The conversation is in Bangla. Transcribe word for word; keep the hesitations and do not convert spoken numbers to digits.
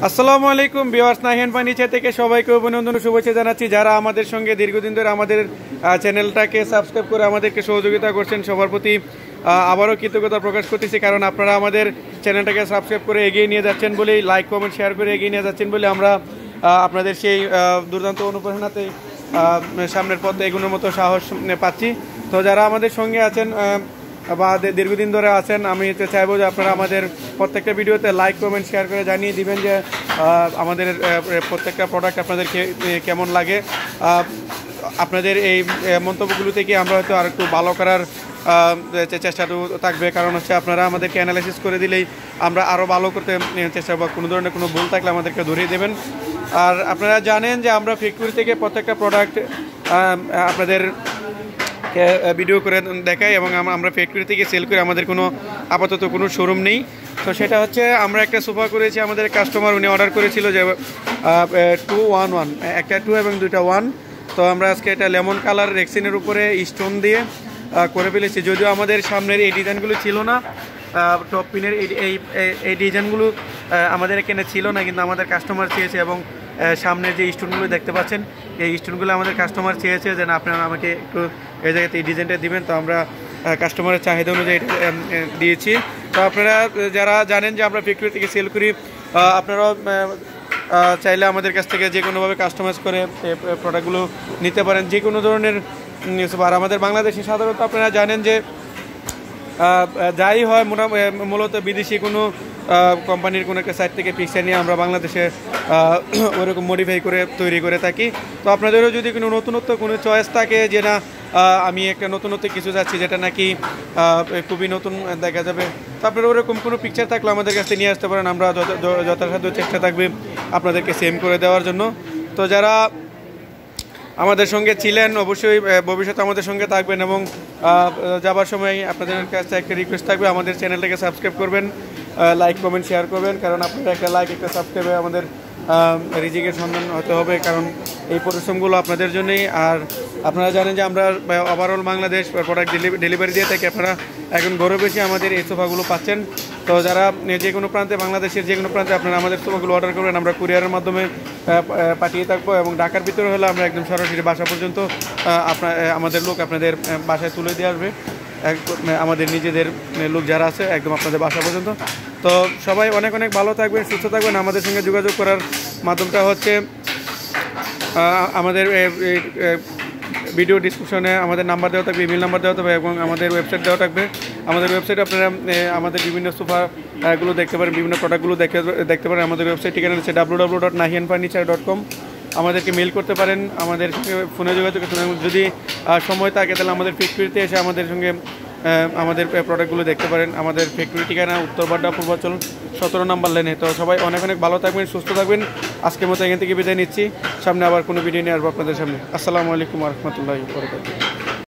আসসালামু আলাইকুম ভিউয়ার্স, নাহিয়ান ফার্নিচার থেকে সবাইকে অভিনন্দন ও শুভেচ্ছা জানাচ্ছি। যারা আমাদের সঙ্গে দীর্ঘদিন ধরে আমাদের চ্যানেলটাকে সাবস্ক্রাইব করে আমাদেরকে সহযোগিতা করছেন, সবার প্রতি আবারও কৃতজ্ঞতা প্রকাশ করতেছি। কারণ আপনারা আমাদের চ্যানেলটাকে সাবস্ক্রাইব করে এগিয়ে নিয়ে যাচ্ছেন বলেই, লাইক কমেন্ট শেয়ার করে এগিয়ে নিয়ে যাচ্ছেন বলে আমরা আপনাদের সেই দুর্দান্ত অনুপ্রেরণাতে সামনের পথে এগুলোর মতো সাহস পাচ্ছি। তো যারা আমাদের সঙ্গে আছেন বা দীর্ঘদিন ধরে আছেন, আমি চাইবো যে আপনারা আমাদের প্রত্যেকটা ভিডিওতে লাইক কমেন্ট শেয়ার করে জানিয়ে দিবেন যে আমাদের প্রত্যেকটা প্রোডাক্ট আপনাদেরকে কেমন লাগে। আপনাদের এই মন্তব্যগুলো থেকে আমরা হয়তো আর একটু ভালো করার চেষ্টাটু থাকবে। কারণ হচ্ছে আপনারা আমাদেরকে অ্যানালাইসিস করে দিলেই আমরা আরও ভালো করতে চেষ্টা করব। কোনো ধরনের কোনো ভুল থাকলে আমাদেরকে ধরিয়ে দেবেন। আর আপনারা জানেন যে আমরা ফ্যাক্টরি থেকে প্রত্যেকটা প্রোডাক্ট আপনাদের ভিডিও করে দেখাই এবং আমরা ফ্যাক্টরি থেকে সেল করে, আমাদের কোনো আপাতত কোনো শোরুম নেই। তো সেটা হচ্ছে আমরা একটা সোফা করেছি, আমাদের কাস্টমার উনি অর্ডার করেছিল যে টু ওয়ান ওয়ান একটা টু এবং দুইটা ওয়ান। তো আমরা আজকে এটা লেমন কালার রেক্সিনের উপরে স্টোন দিয়ে করে ফেলেছি। যদিও আমাদের সামনের এই ডিজাইনগুলো ছিল না, টপ পিনের এই এই ডিজাইনগুলো আমাদের এখানে ছিল না, কিন্তু আমাদের কাস্টমার চেয়েছে এবং সামনের যে স্টোনগুলো দেখতে পাচ্ছেন এই স্টোনগুলো আমাদের কাস্টমার চেয়েছে যে না আপনারা আমাকে একটু এই জায়গাতে এই ডিজাইনটা দিবেন। তো আমরা কাস্টমারের চাহিদা অনুযায়ী দিয়েছি। তো আপনারা যারা জানেন যে আমরা ফ্যাক্টরি থেকে সেল করি, আপনারাও চাইলে আমাদের কাছ থেকে যে কোনোভাবে কাস্টমাইজ করে প্রোডাক্টগুলো নিতে পারেন, যে কোনো ধরনের। আর আমাদের বাংলাদেশে সাধারণত আপনারা জানেন যে যাই হয় মূলত বিদেশি কোনো কোম্পানির কোনো একটা সাইট থেকে পিকচার নিয়ে আমরা বাংলাদেশে ওরকম মডিফাই করে তৈরি করে থাকি। তো আপনাদেরও যদি কোনো নতুনত্ব কোনো চয়েস থাকে যে না আমি একটা নতুনত্ব কিছু যাচ্ছি যেটা নাকি খুবই নতুন দেখা যাবে, তো আপনারা ওরকম কোনো পিকচার থাকলে আমাদের কাছে নিয়ে আসতে পারেন। আমরা যথাসাধ্য চেষ্টা থাকবে আপনাদেরকে সেম করে দেওয়ার জন্য। তো যারা আমাদের সঙ্গে ছিলেন অবশ্যই ভবিষ্যতে আমাদের সঙ্গে থাকবেন এবং যাবার সময় আপনাদের কাছে একটা রিকোয়েস্ট থাকবে, আমাদের চ্যানেলটাকে সাবস্ক্রাইব করবেন, লাইক কমেন্ট শেয়ার করবেন। কারণ আপনারা একটা লাইক একটা সাবস্ক্রাইবে আমাদের রিজিকের সন্ধান হতে হবে, কারণ এই পরিশ্রমগুলো আপনাদের জন্যই। আর আপনারা জানেন যে আমরা ওভারঅল বাংলাদেশ প্রোডাক্ট ডেলিভারি দিয়ে থাকি। আপনারা এখন ঘরে বসে আমাদের এই সোফাগুলো পাচ্ছেন। তো যারা যে কোনো প্রান্তে, বাংলাদেশের যে কোনো প্রান্তে আপনারা আমাদের সোফাগুলো অর্ডার করবেন, আমরা কুরিয়ারের মাধ্যমে পাঠিয়ে থাকবো। এবং ঢাকার ভিতরে হলে আমরা একদম সরাসরি বাসা পর্যন্ত আপনার আমাদের লোক আপনাদের বাসায় তুলে দিয়ে আসবে। আমাদের নিজেদের লোক যারা আছে একদম আপনাদের বাসা পর্যন্ত। তো সবাই অনেক অনেক ভালো থাকবেন, সুস্থ থাকবেন। আমাদের সঙ্গে যোগাযোগ করার মাধ্যমটা হচ্ছে আমাদের ভিডিও ডিসক্রিপশনে আমাদের নাম্বার দেওয়া থাকবে, ইমেল নাম্বার দেওয়া থাকবে এবং আমাদের ওয়েবসাইট দেওয়া থাকবে। আমাদের ওয়েবসাইটে আপনারা আমাদের বিভিন্ন সোফাগুলো দেখতে পারেন, বিভিন্ন প্রোডাক্টগুলো দেখতে দেখতে পারেন। আমাদের ওয়েবসাইট ঠিকানা হচ্ছে W W dot Nahiyan furniture dot com. আমাদেরকে মেল করতে পারেন, আমাদের সঙ্গে ফোনে যোগাযোগ করতে পারেন। যদি সময় থাকে তাহলে আমাদের ফ্যাক্টরিতে এসে আমাদের সঙ্গে আমাদের প্রোডাক্টগুলো দেখতে পারেন। আমাদের ফ্যাক্টরি ঠিকানা উত্তর বাড্ডা পূর্বাচল সতেরো নম্বর লেনে। তো সবাই অনেক অনেক ভালো থাকবেন, সুস্থ থাকবেন। আজকের মতো এখান থেকে বিদায় নিচ্ছি। সামনে আবার কোনো ভিডিও নিয়ে আসবো আপনাদের সামনে। আসসালামু আলাইকুম ওয়া রাহমাতুল্লাহি ওয়া বারাকাতুহু।